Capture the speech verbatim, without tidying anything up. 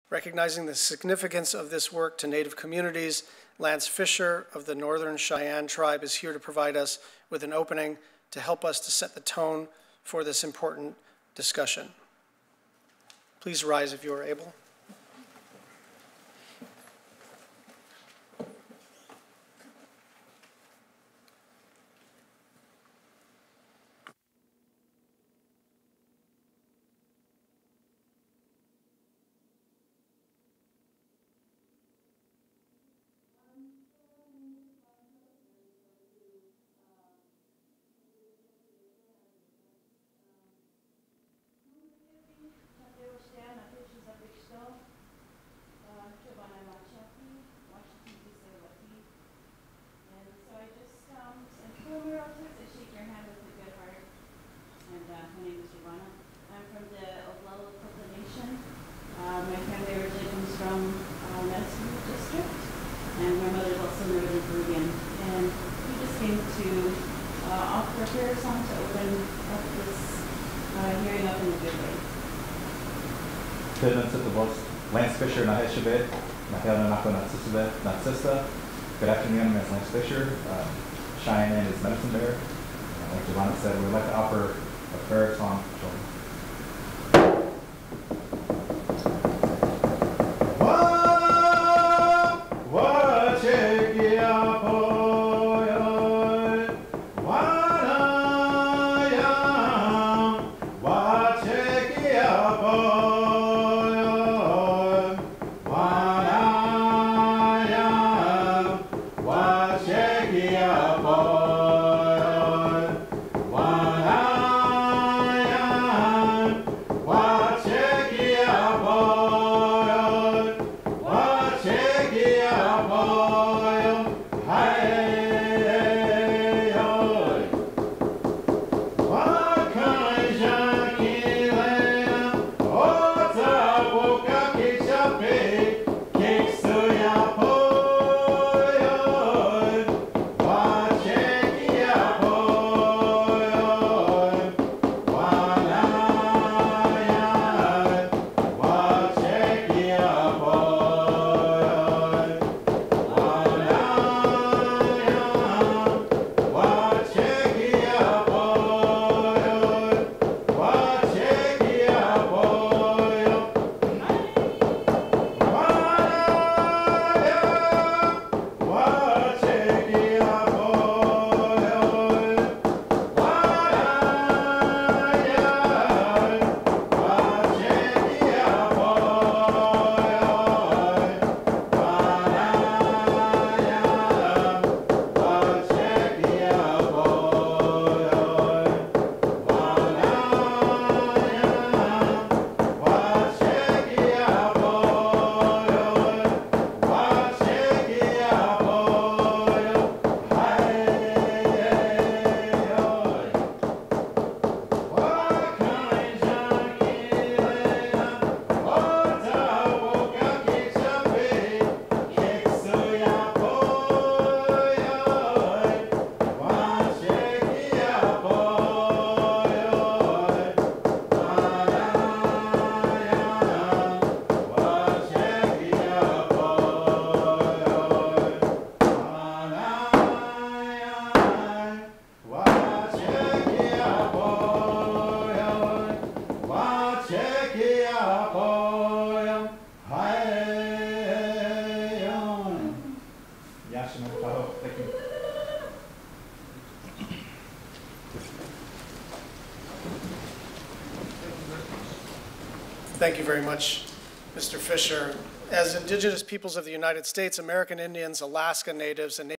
Recognizing the significance of this work to Native communities, Lance Fisher of the Northern Cheyenne Tribe is here to provide us with an opening to help us to set the tone for this important discussion. Please rise if you are able. Lance Fisher, Naheshabit, Nahelnako Natsisabet, Natsista. Good afternoon, I'm Lance Fisher. Uh, Cheyenne is medicine bearer. Uh, like Giovanna said, we would like to offer a prayer song for children. Thank you very much, Mister Fisher. As indigenous peoples of the United States, American Indians, Alaska Natives, and